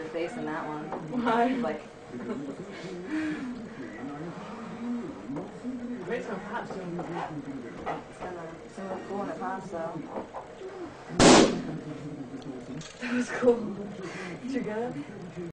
face in that one. Why? Like, Wait till it pops. it's gonna look cool when it pops, though. That was cool. Did you get it?